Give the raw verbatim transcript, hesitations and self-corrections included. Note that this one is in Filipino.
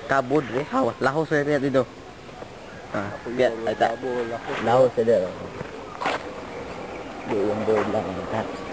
kabod eh. Hawa, lahos sa niya dito. Ah, biya, ay ta. Labo, lako. Lahos sa dito. Di yung board lang ang tax.